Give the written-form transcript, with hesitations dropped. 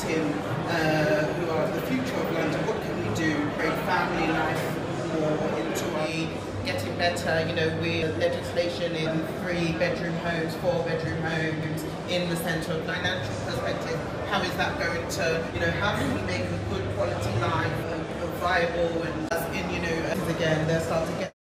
asking who are the future of London, what can we do to bring family life more into getting better, you know, with legislation in 3-bedroom homes, 4-bedroom homes in the centre of financial perspective. How is that going to, you know, how can we make a good quality life viable, and in, you know, again, they'll start to get